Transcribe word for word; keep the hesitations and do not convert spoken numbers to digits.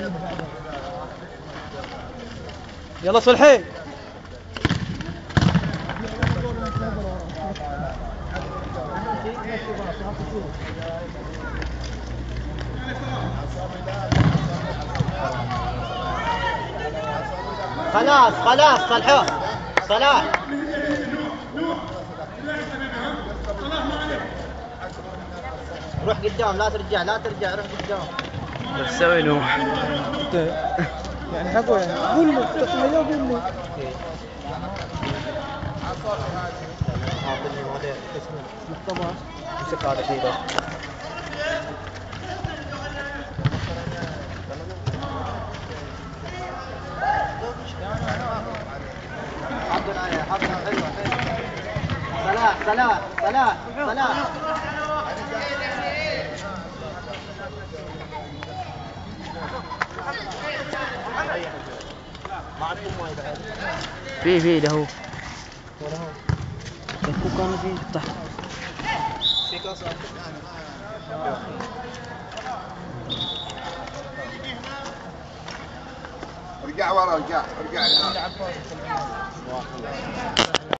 يلا صلحي. خلاص خلاص صلحوه صلاح. روح قدام لا ترجع لا ترجع روح قدام. ايش تسوي له؟ يعني حقه يعني قول له افتح له قول له. اعطني هذا اسمه مختبر. امسك هذا فيه. حطنا عليه حطنا حلوه حلوه. صلاح صلاح صلاح صلاح. ما عندكم ماي بعد؟ في في له. ولا هو؟ شكو كان في تحت. في كاس ارجع ورا ارجع ارجع.